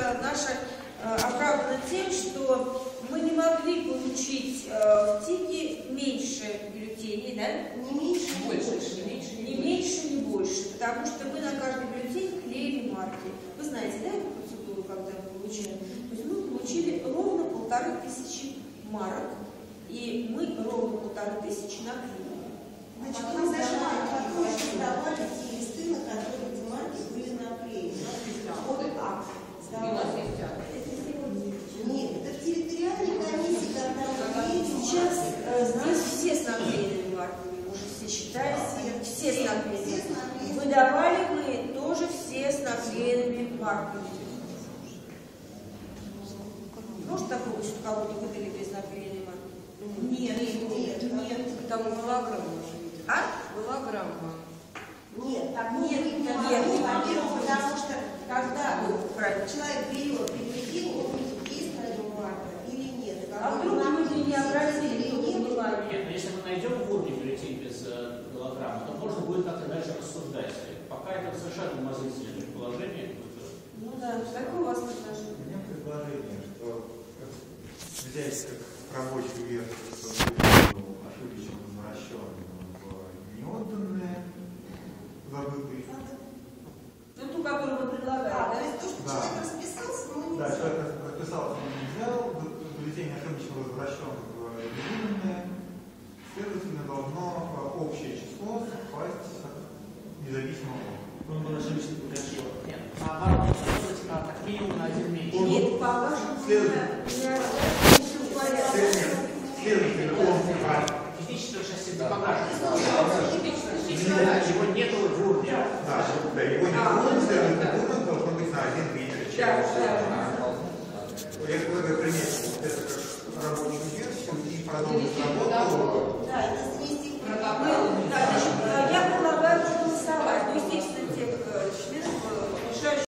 наша оправдана тем, что мы не могли получить в ТИКе меньше бюллетеней, да? Не меньше, не больше, потому что мы на каждый бюллетень клеили марки. Вы знаете, да, эту процедуру, когда мы получаем? То есть мы получили ровно 1500 марок, и мы ровно 1500 наклеили. Значит, мы даже потом давали те листы, на которые эти марки были наклеены. Нет, это в территориальной комиссии, когда мы сейчас здесь все с наклеенными марками, уже все считают, все с наклеенными. Выдавали мы тоже все с наклеенными марками. Может такого, что кого-то выдали без наклеенной марки? Нет. Там была грамма. А? Была грамма. Нет, так нет, во-первых, потому что когда человек берет бюллетень, он есть на нем марка или нет. А вдруг люди не обратили внимания? Нет, но если мы найдем в урне бюллетень без голограммы, то можно будет как-то дальше рассуждать. Пока это совершенно умозрительное предположение. Ну да, какое у вас предложение? У меня предложение, что взять как рабочую версию, что ошибочно возвращен в неотданное, забытый. Ну, ту, которую вы предлагаете, да? То есть то, что человек расписался, но не Да, взял. человек расписался, но не взял, бюллетень ошибочно возвращен в неотданное, следовательно, должно общее число совпасть независимо от. Он был ошибочно подошел. Нет, наоборот, как минимум на один меньше. Нет, по вашему Следовательно, он прав. Физически сейчас себе покажет. Его нету в урне. Да, его не будет, следовательно, должно быть на один меньше, чем